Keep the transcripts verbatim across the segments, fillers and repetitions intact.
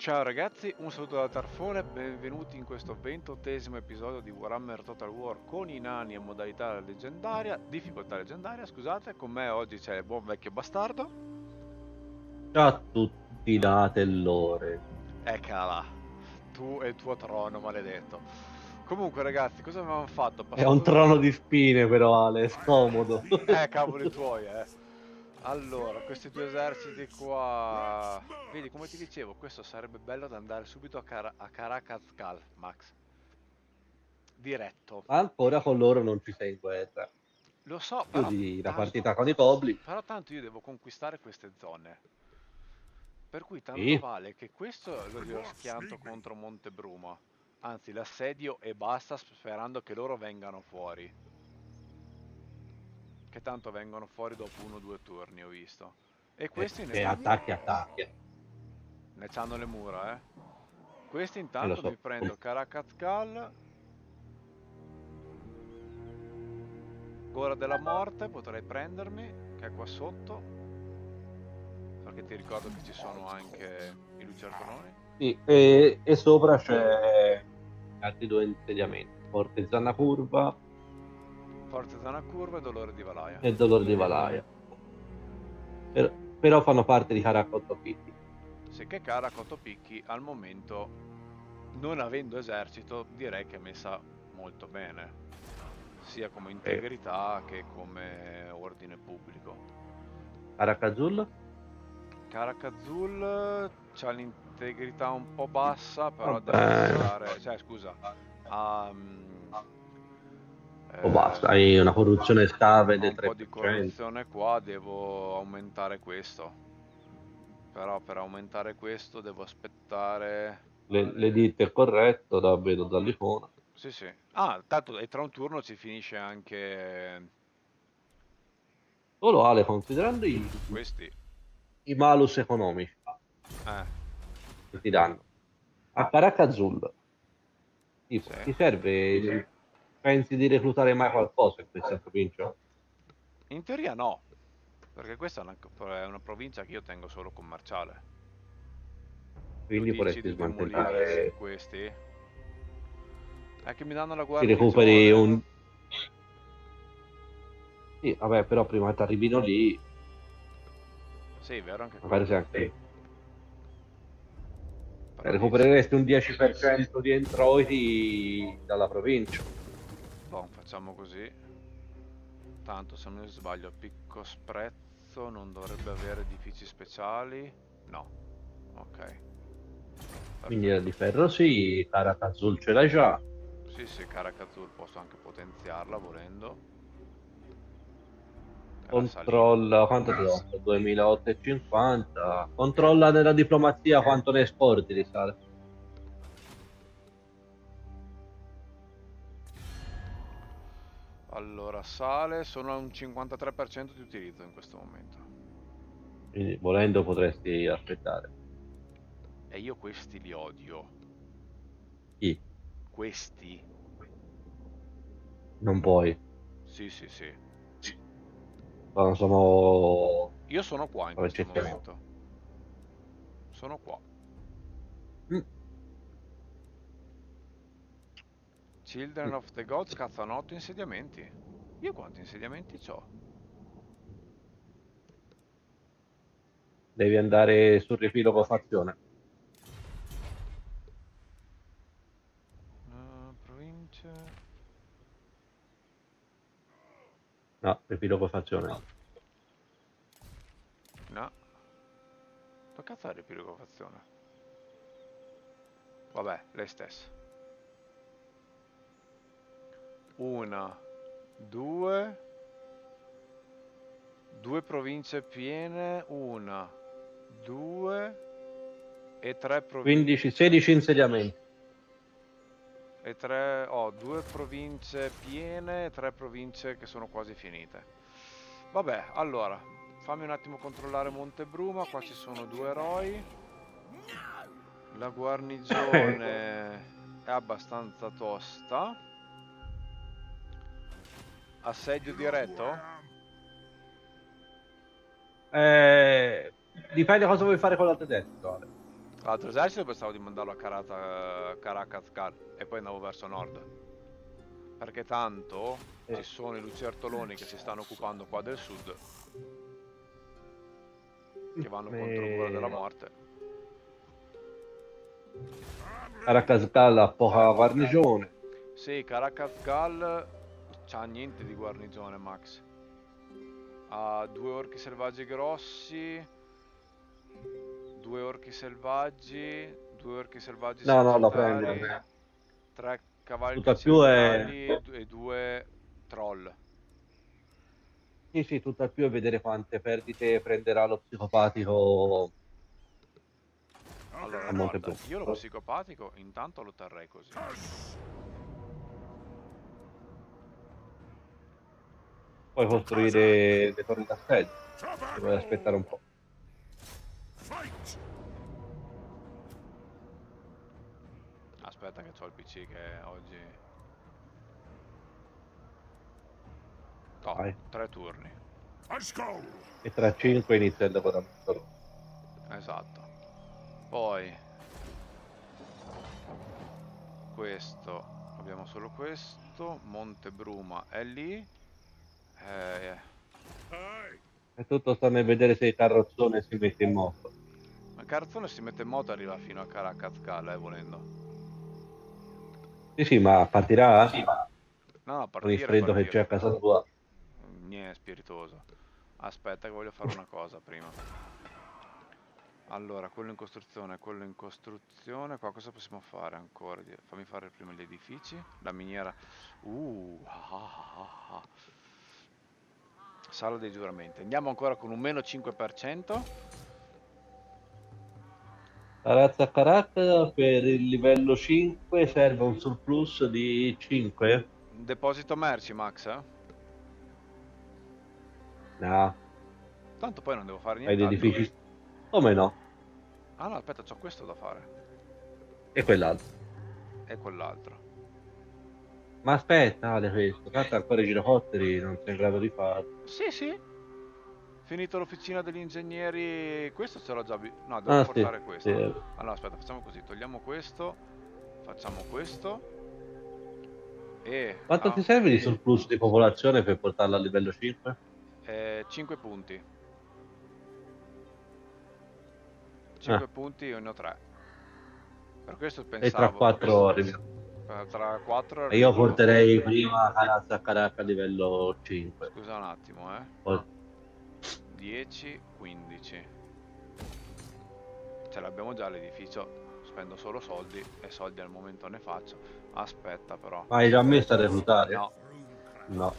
Ciao ragazzi, un saluto da Tarfone, benvenuti in questo ventottesimo episodio di Warhammer Total War con i nani a modalità leggendaria, difficoltà leggendaria, scusate, con me oggi c'è il buon vecchio bastardo. Ciao a tutti da Tellore. Eccola là, tu e il tuo trono maledetto. Comunque ragazzi, cosa avevamo fatto? È un Passato... trono di spine però, Ale, è scomodo. Eh, cavoli tuoi, eh. Allora, questi due eserciti qua... Vedi, come ti dicevo, questo sarebbe bello da andare subito a, Cara- a Karakazkal, Max. Diretto. Ancora con loro non ci sei in guerra. Lo so, però Chiudi la tanto, partita con i Pobli. però tanto io devo conquistare queste zone. Per cui tanto Sì, vale che questo lo glielo schianto contro Montebruma. Anzi, l'assedio e basta sperando che loro vengano fuori. Che tanto vengono fuori dopo uno o due turni, ho visto. E e, questi ne e c'hanno, attacchi, attacchi. ne c'hanno le mura, eh. Questi E lo intanto mi so. prendo Karakazkal, Gora della Morte, potrei prendermi, che è qua sotto. Perché ti ricordo che ci sono anche i lucertoloni. Sì, e, e sopra c'è altri due insediamenti. Forte Zanna Curva Forza Zona Curva e Dolore di Valaia. e Dolore di Valaia. Per- però fanno parte di Karakot Piti. Sicché cara Cotopicchi al momento, non avendo esercito, direi che è messa molto bene, sia come E integrità che come ordine pubblico. Karakazul? Karakazul c'ha l'integrità un po' bassa, però deve Vabbè. passare, cioè scusa, ha, mm, O basta, eh, hai una corruzione stave ha del un po' di tre per cento. corruzione qua, devo aumentare questo. Però per aumentare questo devo aspettare. Le, le ditte è corretto, da vedo dall'icona. Sì, sì. Ah, tanto e tra un turno ci finisce anche Solo Ale, considerando i, questi. i malus economici Eh, che ti danno, a Caracazul, sì. tipo, ti serve, pensi di reclutare mai qualcosa in questa provincia? In teoria no, perché questa è una, è una provincia che io tengo solo commerciale. Tu Quindi dici potresti di demolire smantellare, questi? È che mi danno la ti recuperi guarnigione. un... Sì, vabbè, però prima che ti arrivino lì, Sì, vero anche magari sei quello. anche... Però dici, recupereresti un dieci per cento di introiti dalla provincia. boh, facciamo così. Tanto se non mi sbaglio, a picco sprezzo non dovrebbe avere edifici speciali. No. Ok. Miniera Perfetto. di ferro sì, Caracazul ce l'hai già. Sì, sì, Karakazur posso anche potenziarla volendo. E la Salina. Controlla quanto ti costa? duemilaottocentocinquanta. Controlla nella diplomazia quanto ne esporti di sale. Allora, sale, sono a un cinquantatré per cento di utilizzo in questo momento. Quindi volendo potresti aspettare. E io questi li odio. Chi? Questi? Non puoi. Sì, sì, sì. Sono, sono... Io sono qua in come questo ci siamo? momento. Sono qua. Mm. Children of the Gods cazzano otto insediamenti. Io quanti insediamenti ho? Devi andare sul riepilogo fazione. Uh, province... No, riepilogo fazione. No. Che cazzo è la riepilogazione? Vabbè, lei stessa. Una, due, due province piene, una, due e tre province quindici, sedici insediamenti. e tre, ho due province piene e tre province che sono quasi finite. Vabbè, allora, fammi un attimo controllare Montebruma, qua ci sono due eroi. La guarnigione è abbastanza tosta. Assedio diretto? Eh, dipende cosa vuoi fare con l'altro esercito, Ale. L'altro esercito pensavo di mandarlo a Karata, Karakazkar e poi andavo verso nord. Perché tanto ci Eh, sono i lucertoloni che si stanno occupando qua del sud, che vanno contro il muro della eh, morte. Caracascal ha poca guarnigione. Sì, Karakazgal c'ha niente di guarnigione, Max. Ha due orchi selvaggi grossi, due orchi selvaggi, due orchi selvaggi No, no, lo prendi, lo sagittari, prendi. tre cavalli Tutt'al più è... piacentali e du- e due troll. Sì, sì, tutt'al più è vedere quante perdite prenderà lo psicopatico Allora, a guarda, Montebello. io lo psicopatico intanto lo terrei così. Puoi costruire le torri d'assedio, ti puoi aspettare un po'. Aspetta che ho il P C che oggi... Oh, Vai. tre turni. E tra cinque inizia il lavoramento. Esatto. Poi, questo, abbiamo solo questo. Montebruma è lì. Eh, E tutto sta nel vedere se il carrozzone si mette in moto. ma il carrozzone si mette in moto e arriva fino a Karakazkal, eh, volendo. Sì, sì, ma partirà No, no, con il partire, freddo che c'è a partire. casa tua. Niente, spiritoso. Aspetta che voglio fare una cosa prima. Allora, quello in costruzione, quello in costruzione. Qua cosa possiamo fare ancora? Di- Fammi fare prima gli edifici. La miniera. Uh, ah, ah, ah, ah. Sala dei giuramenti. Andiamo ancora con un meno cinque per cento. La razza Karak per il livello cinque serve un surplus di cinque? Deposito merci, Max. eh? No, Tanto poi non devo fare hai gli nient'altro. edifici. Come no? Ah no, aspetta, c'ho questo da fare. E quell'altro. E quell'altro. Ma aspetta, Ale, questo. Tanto ancora i giracotteri non sei in grado di farlo. Sì, sì. Finito l'officina degli ingegneri. Questo ce l'ho già. bi- No, devo Ah, sì, portare sì. questo. Allora, aspetta, facciamo così. Togliamo questo. Facciamo questo. E Quanto ah, ti serve di surplus di popolazione per portarla a livello cinque? eh, cinque punti. Ah, cinque punti, io ne ho tre. Per questo e tra pensavo. quattro arrivi. eh, Tra quattro E io arrivo. porterei prima Carazza Caraca a livello cinque. Scusa un attimo, eh. Poi- dieci, quindici. Ce l'abbiamo già l'edificio. Spendo solo soldi. E soldi al momento ne faccio. Aspetta, però. Ma hai già messo a reclutare? No. No.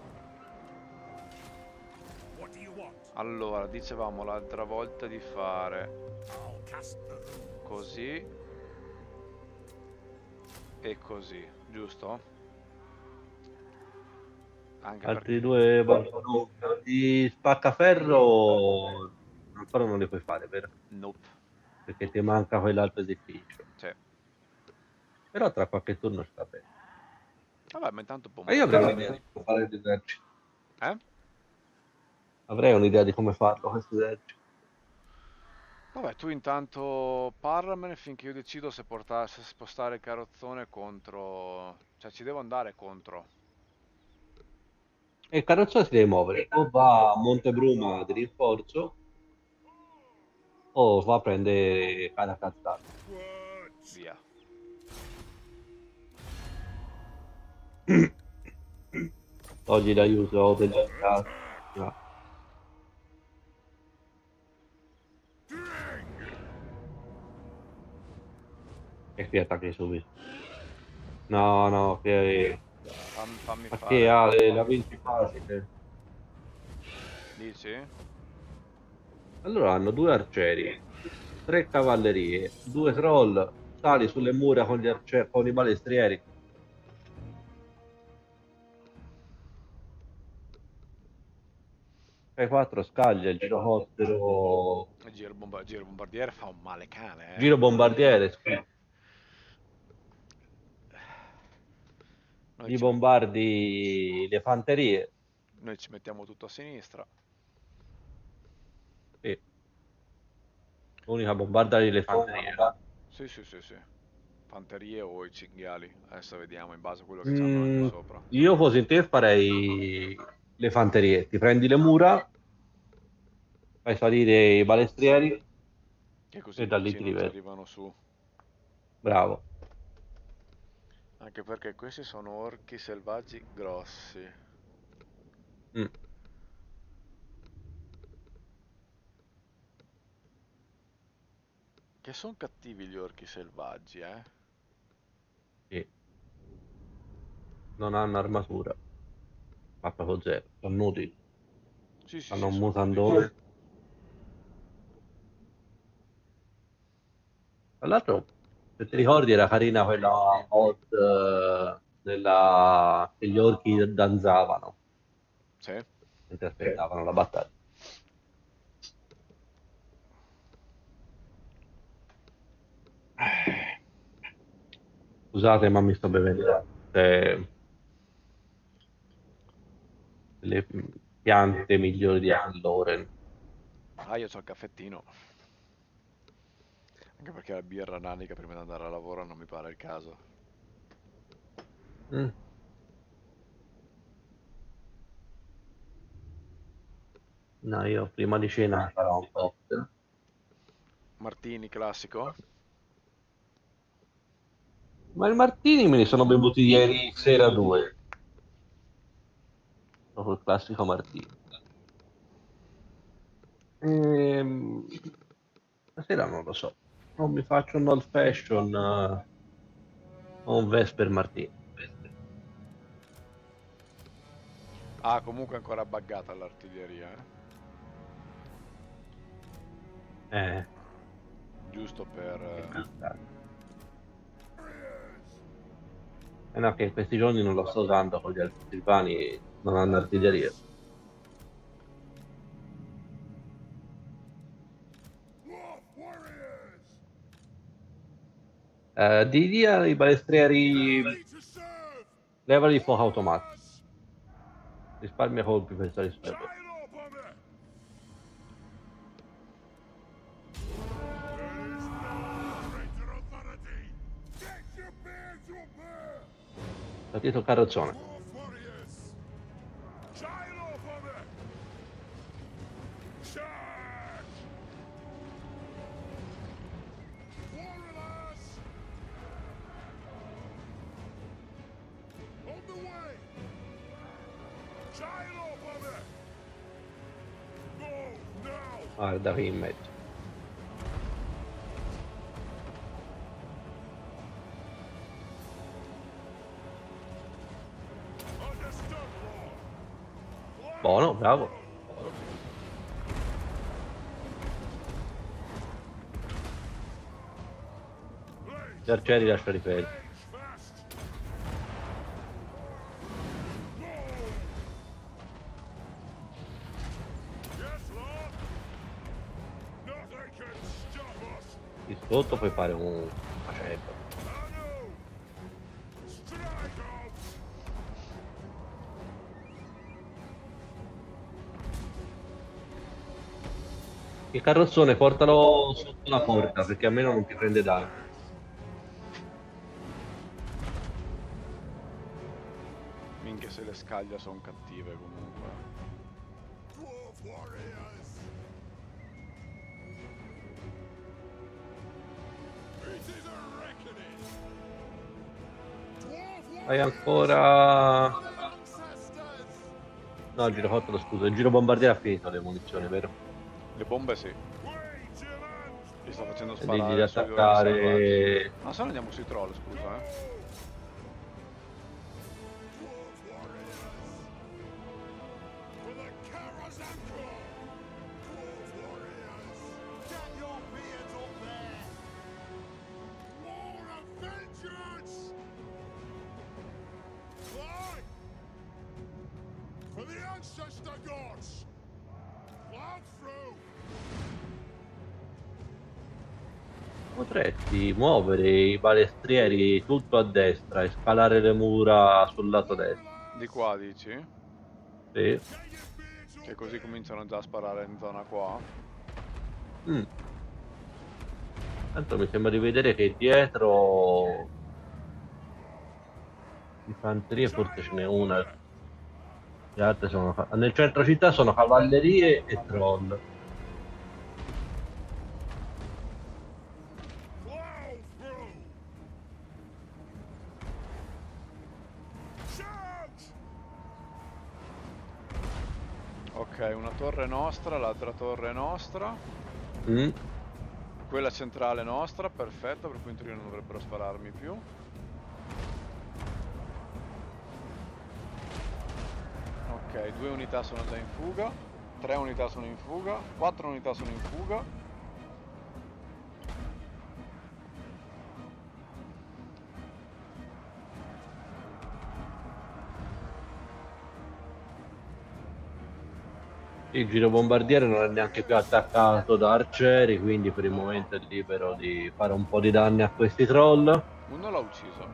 Allora, dicevamo l'altra volta di fare così e così, giusto? Anche Altri perché... due balconi di spaccaferro ancora non li puoi fare, vero? Nope. Perché ti manca quell'altro edificio. Cioè, Però tra qualche turno sta bene. vabbè, ma intanto Ma io avrei pomodoro. un'idea di come fare l'esercito. Eh? Avrei un'idea di come farlo questo esercito. Vabbè, tu intanto parlamene finché io decido se, portare, se spostare il carrozzone contro... Cioè, ci devo andare contro. E il carrozzone si deve muovere. O va a Montebruma di rinforzo o va a prendere Caracazzata. Via. Togli l'aiuto degli alleati. No. E qui attacchi subito. No, no, che... Fammi, fammi Ma che fare... ha le- la vinci facile. Dici? Allora hanno due arcieri, tre cavallerie, due troll, sali sulle mura con gli arcieri, con i balestrieri. Fai quattro scaglie, il girocottero, Il giro, bomba- giro bombardiere fa un male cane, eh. giro bombardiere, sì. Noi Gli ci, met- bombardi le fanterie. noi ci mettiamo tutto a sinistra. Sì. L'unica bombardare le fanterie. Sì, sì, sì, sì. Fanterie o i cinghiali. Adesso vediamo in base a quello che c'hanno anche Mm, sopra. io fossi in te farei le fanterie. Ti prendi le mura, fai salire i balestrieri Che così e da lì dici ti non ci diverti. arrivano su. Bravo. Anche perché questi sono orchi selvaggi grossi. Mm, Che sono cattivi gli orchi selvaggi, eh? sì. Non hanno armatura. Ma proprio zero. Sono nudi. Sì, sì, Hanno sì, un sono nudi. mutandone. Tra l'altro, se ti ricordi, era carina quella mod eh, della... che gli orchi danzavano Sì? mentre aspettavano la battaglia. Scusate, ma mi sto bevendo eh, le piante migliori di Loren. Ah, io c'ho il caffettino. Anche perché la birra nanica prima di andare a lavoro non mi pare il caso. Mm. No, io prima di cena farò un cocktail. Martini classico? Ma i martini me li sono bevuti ieri sera due. Proprio il classico martini. Ehm, Stasera non lo so. Non mi faccio un old fashion eh, o un Vesper martini. Ah, comunque ancora buggata l'artiglieria, eh? Eh, Giusto per... che eh, cazzo. Eh no, che in questi giorni non lo sto usando con gli altri silvani, non hanno artiglieria. Eh, di via i balestrieri, levali di fuoco automatico. Risparmia colpi per stare sulle torri. Partito carrozzone. Guarda qui in mezzo. Buono, bravo. Gli arcieri lascia ripetere. Di sotto puoi fare un macello. Il carrozzone portalo sotto la porta perché almeno non ti prende danni. minchia se le scaglie sono cattive comunque. Hai ancora... No, il girocottero, scusa, il giro bombardiere ha finito le munizioni, vero? Le bombe sì. Li sto facendo E digli di sparare sugli orchi selvaggi. attaccare... Ah, se no andiamo sui troll, scusa, eh. Potresti muovere i balestrieri tutto a destra e scalare le mura sul lato destro. Di qua dici? Sì. Che così cominciano già a sparare in zona qua. Mm. Tanto mi sembra di vedere che dietro di fanterie forse ce n'è una, le altre sono ca- nel centro città sono cavallerie e troll. Ok, una torre nostra, l'altra torre nostra. Mm. Quella centrale nostra, perfetto, per cui in teoria non dovrebbero spararmi più. Ok, due unità sono già in fuga, tre unità sono in fuga, quattro unità sono in fuga. Il girobombardiere non è neanche più attaccato da arcieri, quindi per il momento è libero di fare un po' di danni a questi troll. Uno l'ha ucciso.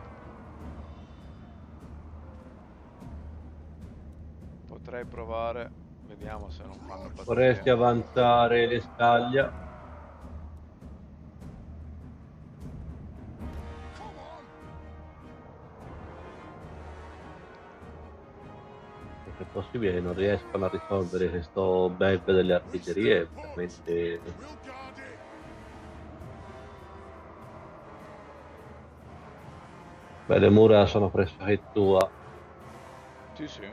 Potrei provare, vediamo se non fanno Vorresti impazzire. avanzare le scaglie, se è possibile che non riescano a risolvere questo bug delle artiglierie, è veramente. Beh, le mura sono pressoché tua. Sì, sì.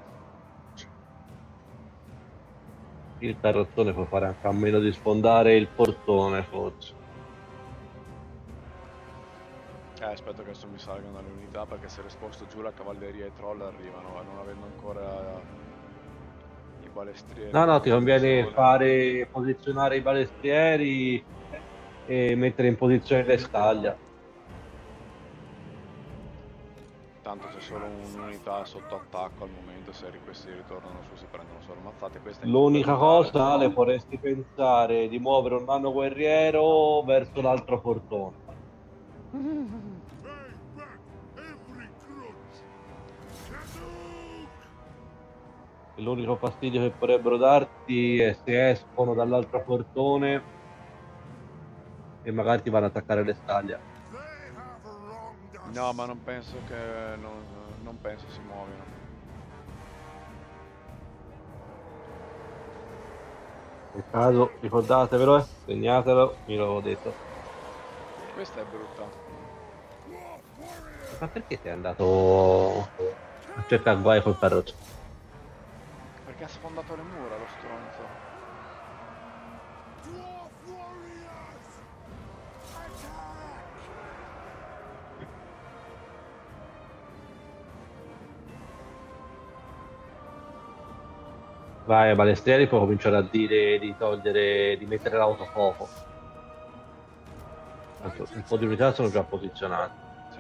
Il carrozzone può fare anche a meno di sfondare il portone, forse. Eh, aspetta che adesso mi salgano le unità perché se le sposto giù la cavalleria e i troll arrivano, e non avendo ancora i balestrieri No, in no, ti conviene posizione. fare posizionare i balestrieri e mettere in posizione le scaglie. Tanto c'è solo un'unità sotto attacco al momento, se questi ritornano su si prendono solo ammazzate. Questa è in fuga L'unica totale. cosa, le vorresti pensare di muovere un nano guerriero verso l'altro portone. L'unico fastidio che potrebbero darti è se escono dall'altro portone e magari ti vanno ad attaccare le scaglie. No, ma non penso che... non, non penso si muovino. Nel caso, ricordatevelo, eh, segnatelo, io l'avevo detto. Questa è brutta. Ma perché sei andato a cercare guai col carrozzo? Perché ha sfondato le mura lo stronzo. Vai, ai balestrieri può cominciare a dire di togliere, di mettere l'autofuoco. Tanto un po' di unità sono già posizionate. Sì.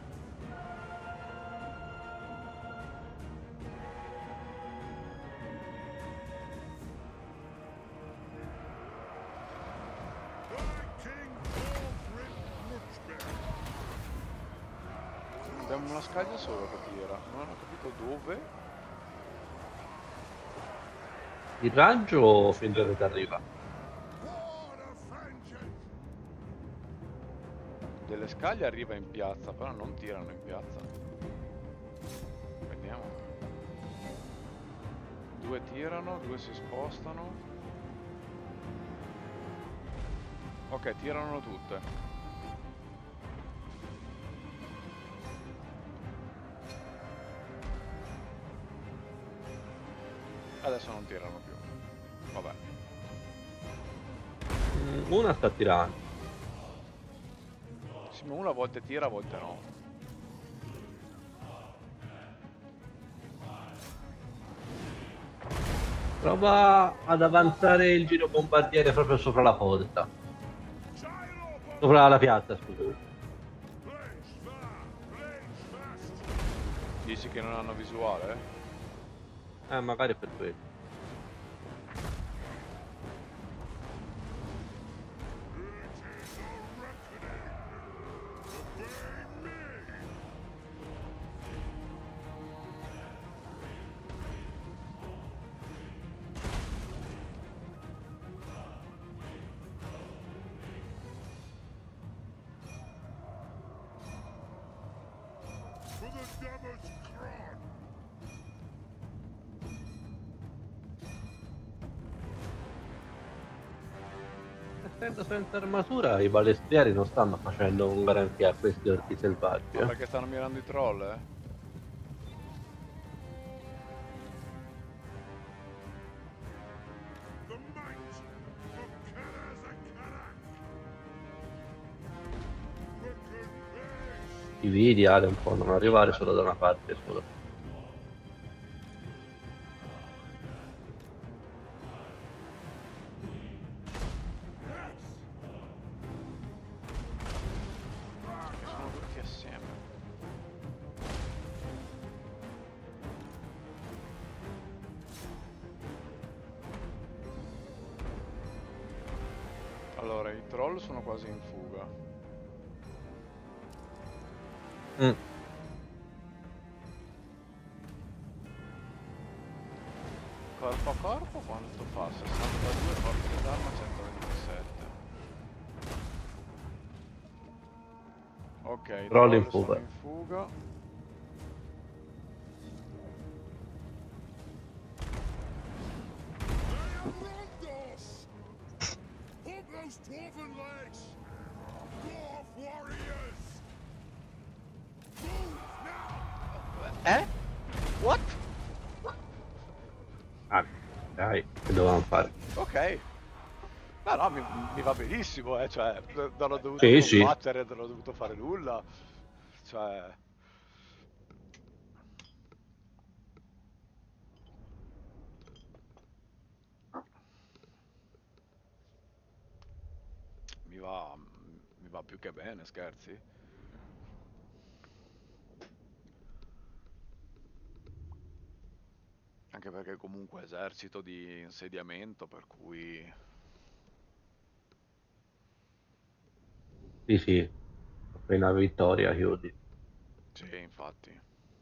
Abbiamo una scaglia solo che tira. Non ho capito dove. Il raggio fin dove ti arriva? Delle scaglie arriva in piazza, però non tirano in piazza. Vediamo. Due tirano, due si spostano. Ok, tirano tutte. Adesso non tirano più. Vabbè. Mm, Una sta tirando. Sì, ma una a volte tira, a volte no. Prova ad avanzare il giro bombardiere proprio sopra la porta. Sopra la piazza, scusa. Dici che non hanno visuale? Eh, magari è per quello. Essendo senza armatura, i balestrieri non stanno facendo un granché a questi orchi selvaggi. Ma Eh? perché stanno mirando i troll, eh? Ti vedi, Ale, un po', non arrivare solo da una parte solo. Sono tutti assieme. Allora, i troll sono quasi in fuga. Mm. Corpo a corpo quanto fa? sessantadue, forza d'arma centoventisette. Ok, i Troll in troll sono fuga. in fuga. Eh? What? Ah, dai, che dovevamo fare? Ok. No, no, mi, mi va benissimo, eh, cioè, n- non ho dovuto Sì, sì. combattere, non ho dovuto fare nulla. Cioè... Mi va, mi va più che bene, scherzi. Anche perché comunque esercito di insediamento, per cui... Sì, sì, appena vittoria chiudi. Sì, infatti.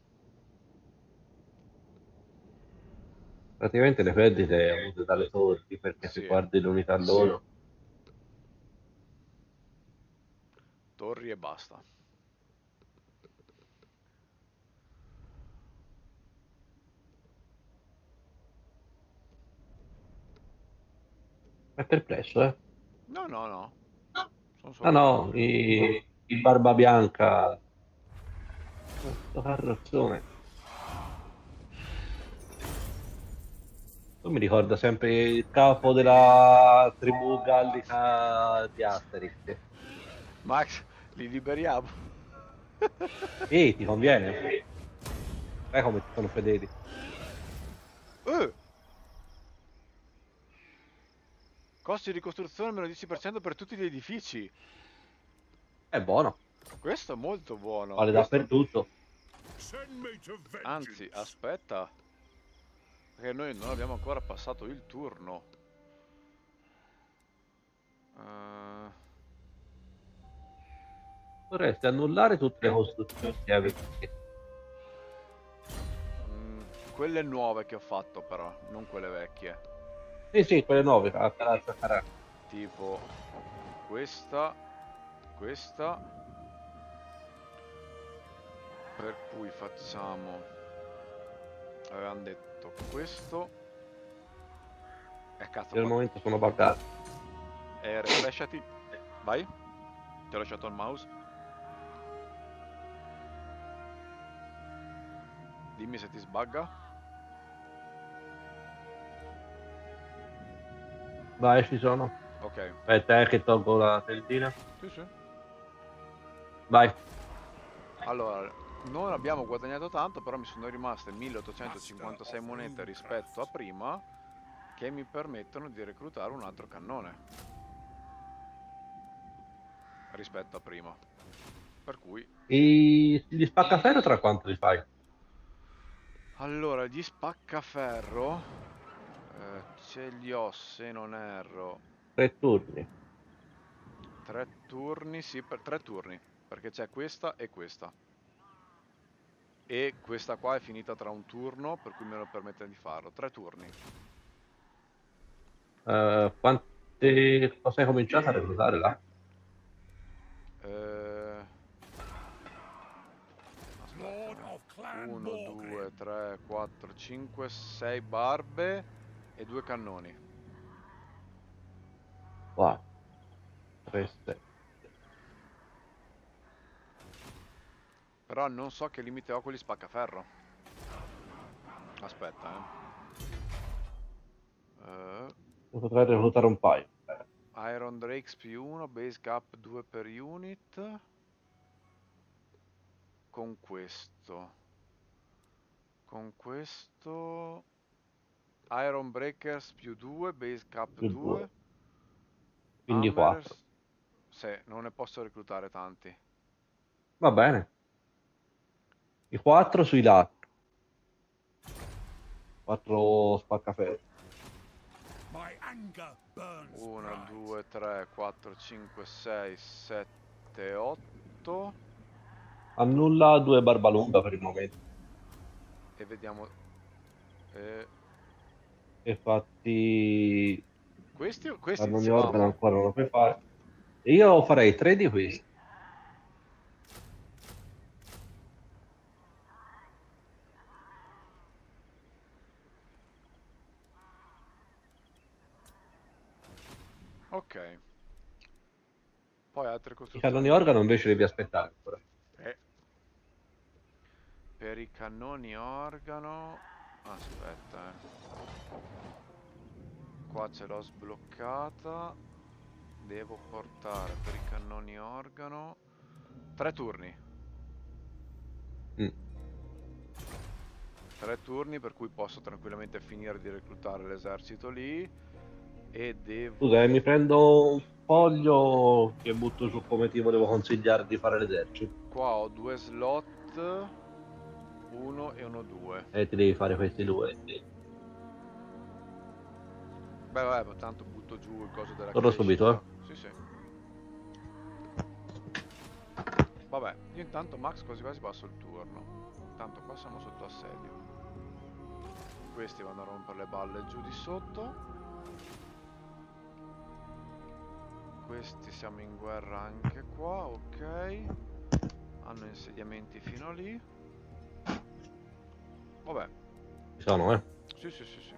Praticamente le perdite avute dalle torri, perché se Sì, guardi l'unità loro, torri e basta. è perplesso, eh? No, no, no. Sono Ah solo no, curioso. i, il Barba Bianca, questo carrozzone. Tu mi ricorda sempre il capo della tribù gallica di Asterix. Max, li liberiamo. Sì, ti conviene. Sai come ti sono fedeli. Eh, costi di costruzione meno dieci per cento per tutti gli edifici. È buono, Questo è molto buono. vale Questo... dappertutto. Anzi, aspetta. Perché noi non abbiamo ancora passato il turno. Eh, Dovresti annullare tutte le costruzioni che avevi. mm, quelle nuove che ho fatto però, non quelle vecchie. Sì, sì, quelle nuove, a palazzo Carà. Tipo questa, questa. Per cui facciamo... Avevamo detto questo. E eh, cazzo Io al qua. momento sono buggato. E refreshati. Vai. Ti ho lasciato il mouse. Dimmi se ti sbagga. Vai, ci sono. Ok. Aspetta, eh, che tolgo la tendina. Sì, sì. Vai. Allora, non abbiamo guadagnato tanto, però mi sono rimaste milleottocentocinquantasei monete rispetto a prima, che mi permettono di reclutare un altro cannone. Rispetto a prima. Per cui... I... Gli spaccaferro tra quanto li fai? Allora, gli spaccaferro... Eh, ce li ho, se non erro... Tre turni. Tre turni, sì, per tre turni. Perché c'è questa e questa. E questa qua è finita tra un turno, per cui me lo permette di farlo. Tre turni. Uh, quante... Cosa hai cominciato a reclutare là? Eh... Aspetta. uno, due, tre, quattro, cinque, sei barbe e due cannoni. quattro, tre, sette. Però non so che limite ho con gli spaccaferro. Aspetta, eh. Uh, Potrei reclutare un paio. Iron Drakes più uno, base cap due per unit. Con questo. Con questo. Iron Breakers più due, base cap Più due. due. Quindi quattro. Hammers. Sì, non ne posso reclutare tanti. Va bene. I quattro sui lati. quattro spaccaferri. uno, due, tre, quattro, cinque, sei, sette, otto. Annulla due barbalunga per il momento. E vediamo. E... E fatti... Questi, questi Cannoni organo dicevamo. ancora non lo puoi fare. E io farei tre di questi. Ok. Poi altre I cannoni costruzioni. organo invece devi aspettare ancora. Eh. Per i cannoni organo. Aspetta, eh. Qua ce l'ho sbloccata. Devo portare per i cannoni organo. Tre turni. Mm. Tre turni per cui posso tranquillamente finire di reclutare l'esercito lì. E Scusa, devo. eh, mi prendo un foglio che butto su come ti volevo consigliare di fare l'esercito. Qua ho due slot. Uno e uno due. E ti devi fare questi due. Sì. Beh vabbè, tanto butto giù il coso della Torno subito, crescita. eh. Sì sì. Vabbè, io intanto Max quasi quasi passo il turno. Intanto qua siamo sotto assedio. Questi vanno a rompere le balle giù di sotto. Questi siamo in guerra anche qua, ok. Hanno insediamenti fino a lì. Vabbè. Ci sono, eh. Sì sì sì sì.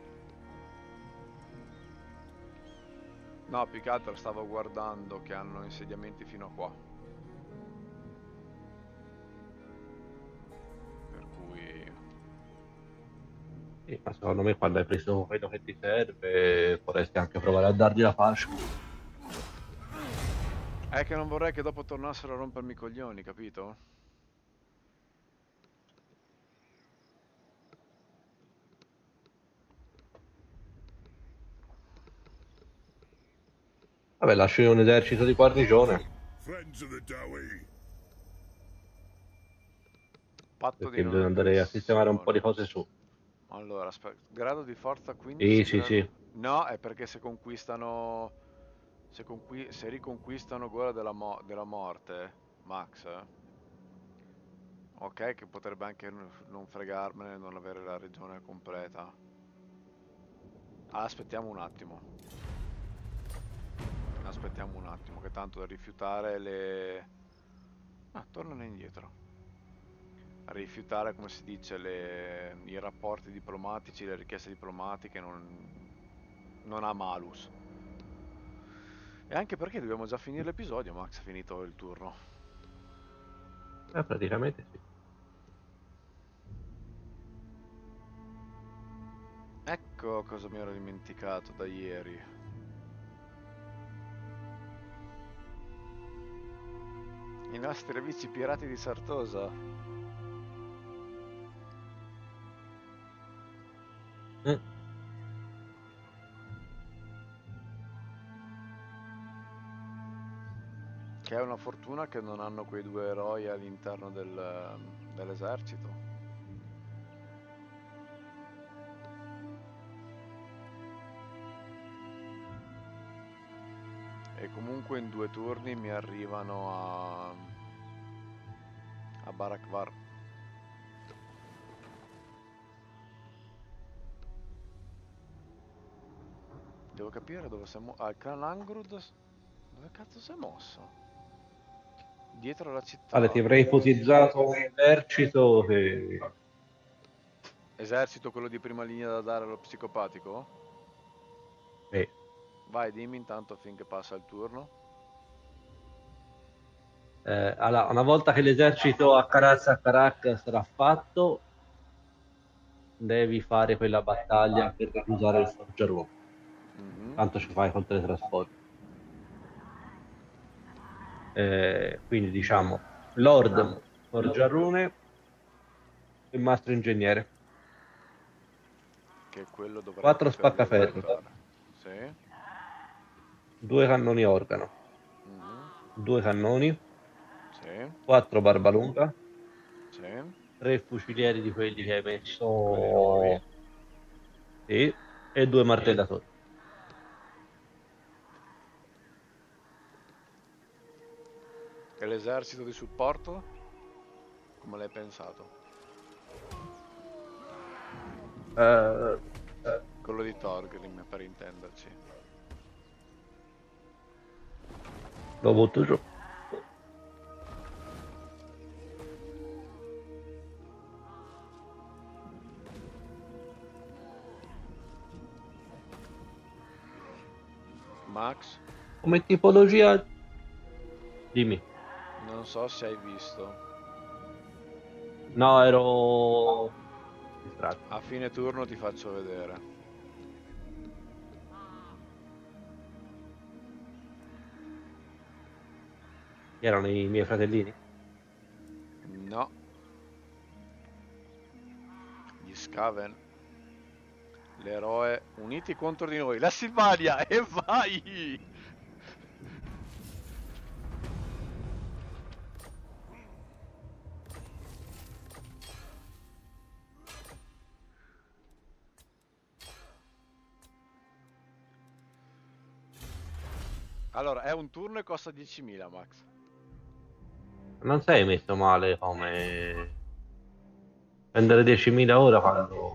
No, più che altro stavo guardando che hanno insediamenti fino a qua. Per cui... Sì, ma secondo me quando hai preso quello che ti serve potresti anche provare a dargli la fascia. È che non vorrei che dopo tornassero a rompermi i coglioni, capito? Vabbè, lasci un esercito di guarnigione. Patto di Perché non bisogna andare a sistemare un po' di aggressione. cose su. Allora, aspetta. Grado di forza Sì, quindici, sì, grado... sì. No, è perché se conquistano... Se, conqui... se riconquistano Gola della, mo... della morte, Max, eh? Ok, che potrebbe anche n- non fregarmene, non avere la regione completa. Ah, aspettiamo un attimo. Aspettiamo un attimo, che tanto da rifiutare le... Ah, tornano indietro. A rifiutare, come si dice, le... i rapporti diplomatici, le richieste diplomatiche non, non ha malus. E anche perché dobbiamo già finire l'episodio, Max, è finito il turno. Eh, praticamente sì. Ecco cosa mi ero dimenticato da ieri. I nostri amici pirati di Sartosa. Mm. Che è una fortuna che non hanno quei due eroi all'interno del, dell'esercito. E comunque in due turni mi arrivano a... a Barakvar. Devo capire dove siamo... Ah, il clan Angrud... Dove cazzo si è mosso? Dietro la città. Allora, ti avrei ipotizzato un esercito che... Esercito, quello di prima linea da dare allo psicopatico? eh, Vai, dimmi intanto finché passa il turno. eh, allora, una volta che l'esercito a Carazza Caracca sarà fatto, devi fare quella battaglia per reclutare il forgiarone. Mhm. Tanto ci fai col teletrasporto. Eh, quindi diciamo Lord Forgiarone e Mastro Ingegnere. Che quello dovrebbe Quattro poterli spaccaferri, reclutare. Sì. due cannoni organo, Mhm. due cannoni, Sì. quattro barbalunga, Sì. tre fucilieri di quelli che hai Quelli nuovi. messo sì, e due martellatori. E l'esercito di supporto? Come l'hai pensato? Eh, Quello di Thorgrim, per intenderci. lo butto giù. Max? Come tipologia, dimmi. Non so se hai visto. No, ero distratto. A fine turno ti faccio vedere. Chi erano i miei fratellini? No. Gli Skaven. L'eroe uniti contro di noi. La Silvania! E vai! Allora, è un turno e costa diecimila, Max. Non sei messo male come prendere diecimila ora quando...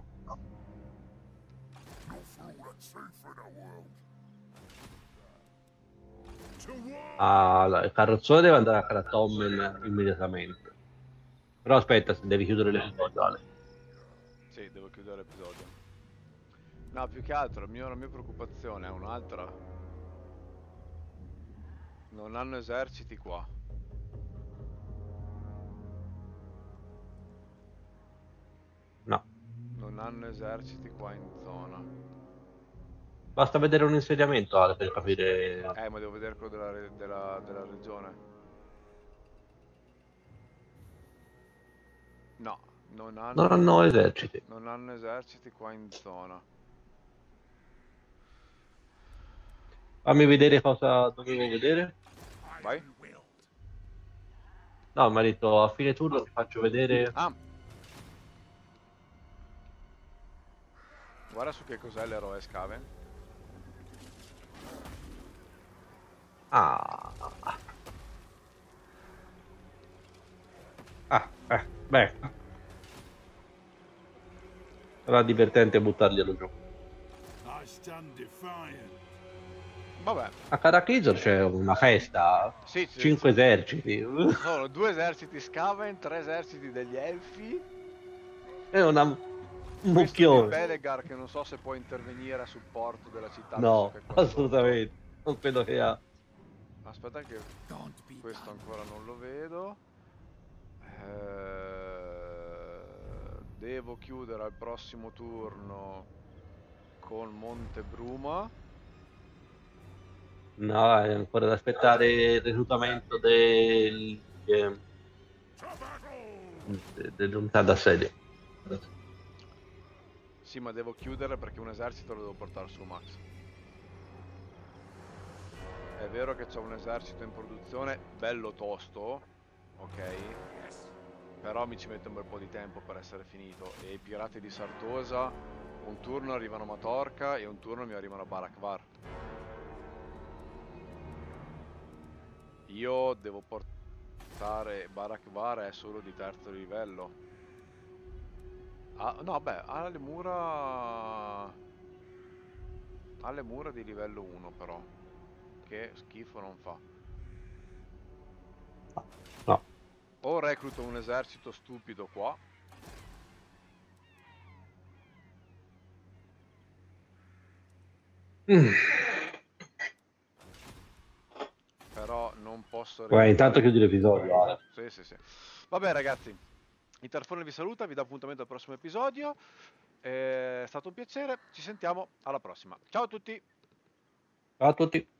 Ah, la- il carrozzone deve andare a Kratommen immediatamente. Però aspetta, se devi chiudere l'episodio, Ale. Sì, devo chiudere l'episodio. No, più che altro, il mio- la mia preoccupazione è un'altra. Non hanno eserciti qua. No, Non hanno eserciti qua in zona. basta vedere un insediamento, Ale, per capire... Eh, ma devo vedere quello della, re- della- della regione. No, non Non hanno hanno, eserciti. non hanno eserciti qua in zona. Fammi vedere cosa dovevo vedere. Vai. No, mi ha detto a fine turno ti faccio vedere... Ah, guarda su che cos'è l'eroe Skaven. Ah, ah, eh, beh, sarà divertente buttarglielo giù. Vabbè, A Karakizor c'è una festa, sì, c- cinque c- eserciti, ci sono due eserciti Skaven, tre eserciti degli Elfi. è una, un Questo di mucchione. Belegar che non so se può intervenire a supporto della città visto No, che è qua sotto. assolutamente, non credo che ha. Aspetta che questo ancora non lo vedo. Eh, devo chiudere al prossimo turno con Montebruma. No, è ancora da aspettare il reclutamento del, eh, de- dell'unità d'assedio. Sì, ma devo chiudere perché un esercito lo devo portare su, Max. È vero che c'è un esercito in produzione bello tosto, ok? Però mi ci mette un bel po' di tempo per essere finito. E i pirati di Sartosa un turno arrivano a Matorca e un turno mi arrivano a Barakvar. Io devo portare Barakvar è solo di terzo livello. Ah, no, beh, ha le mura. Ha le mura di livello uno però. Che schifo non fa. o recluto un esercito stupido qua. Mm. Però non posso Beh, intanto reclutare. chiudi l'episodio, Ale. Sì, sì, sì. Vabbè ragazzi, Interfone vi saluta, vi dà appuntamento al prossimo episodio. È stato un piacere, ci sentiamo alla prossima. Ciao a tutti! Ciao a tutti.